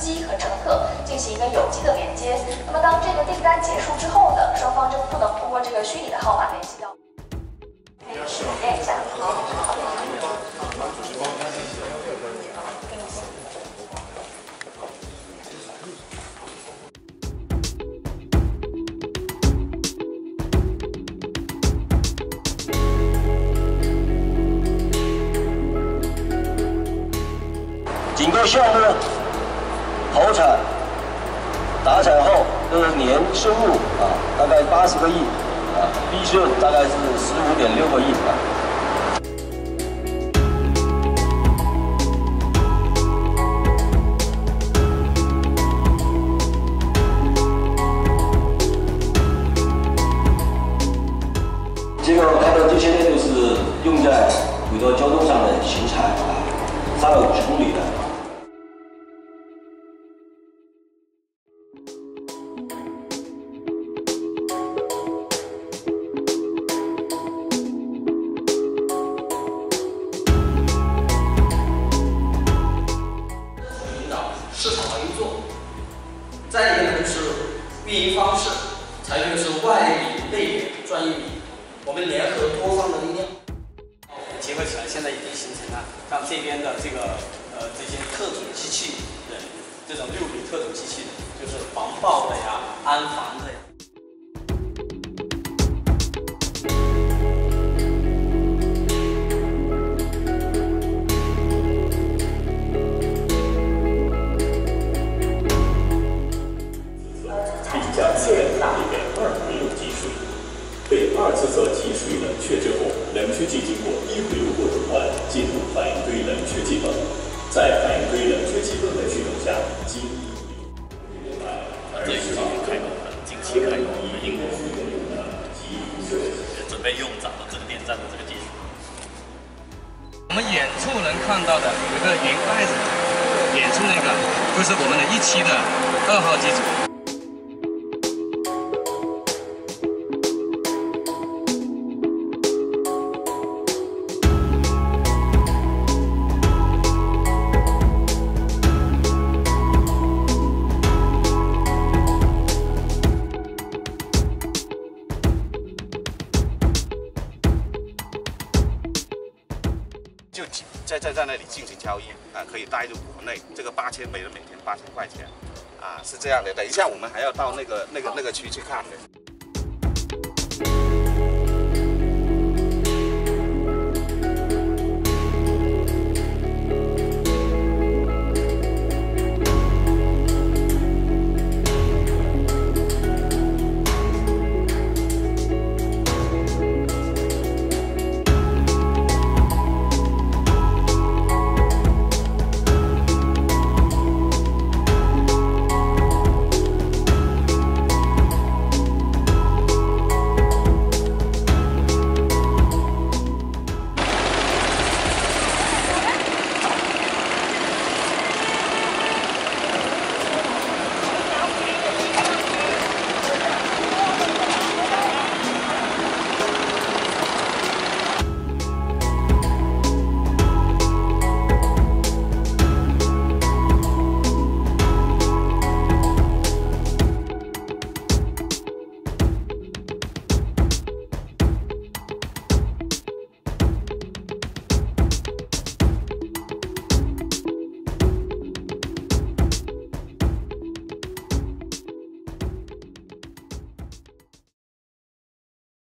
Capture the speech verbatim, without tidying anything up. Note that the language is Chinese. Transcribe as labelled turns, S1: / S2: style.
S1: 机和乘客进行一个有机的连接。那么当这个订单结束之后呢，双方就不能通过这个虚拟的号码联系到。可以实验一下。好。好。
S2: 整个项目投产达产后的年收入啊，大概八十个亿啊，利润大概是十五点六个亿啊。这个它的这些呢，就是用在轨道交通上的行材啊，三百五十公里的。
S3: 市场的运作，再一个呢是运营方式，采取的是外比内比专业比，我们联合多方的力量，结合起来，现在已经形成了像这边的这个呃这些特种机器人，这种六比特种机器人，就是防爆的呀、安防的呀。
S4: 将现大力的二回路积水，被二次侧积水冷却之后，冷却剂经过一回路过渡环进入反应堆冷却剂泵，在反应堆冷却剂泵的驱动下，经
S5: 这已经开工了，近期开工，我们英国准备用咱们这个电站的这个技术。
S6: 我们远处能看到的有一个圆盖子，远处那个就是我们的一期的二号机组。
S7: 就在在在那里进行交易啊，可以带入国内，这个八千每人每天八千块钱，啊，是这样的。等一下我们还要到那个那个那个区去看的。